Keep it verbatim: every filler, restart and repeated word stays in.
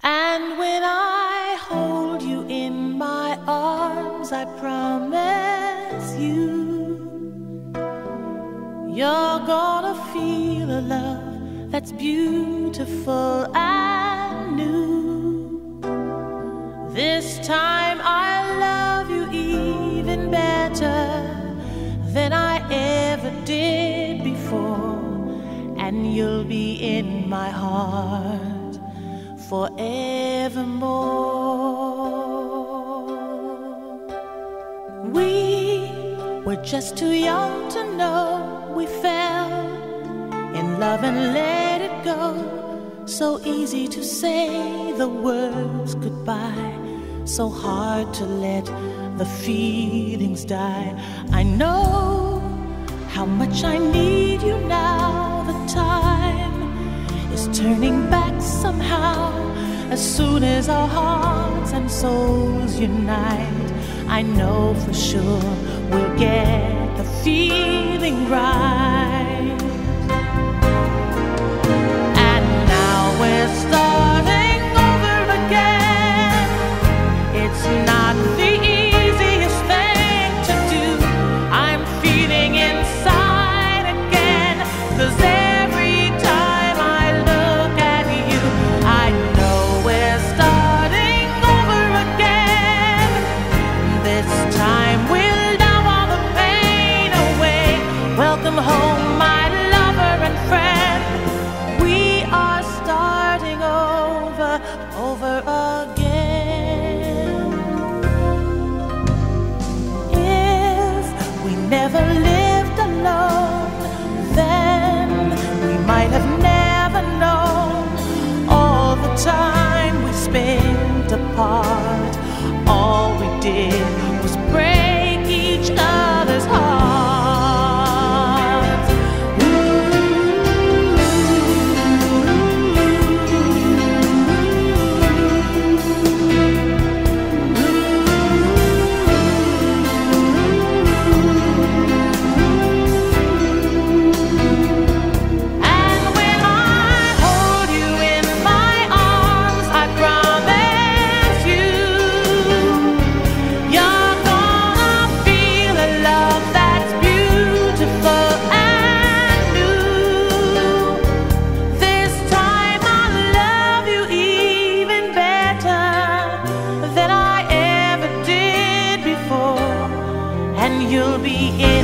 And when I hold you in my arms, I promise you, you're gonna feel a love that's beautiful and new. This time I love you even better than I ever did before, and you'll be in my heart forevermore. We were just too young to know we fell in love and let it go. So easy to say the words goodbye, so hard to let the feelings die. I know how much I need you now. The time is turning back somehow. As soon as our hearts and souls unite, I know for sure we'll get the feeling right. And now we're starting over again. It's not the easiest thing to do. I'm feeling inside again, 'cause every time I look at you, I know we're starting over again. This time we'll know all the pain away. Welcome home, my lover and friend. We are starting over, over again. If we never lived alone, then we might have never known all the time we spent apart. All we did was break each other's hearts. And when I hold you in my arms, I promise you, you're gonna feel a love that's beautiful and new. This time I'll love you even better than I ever did before, and you'll be in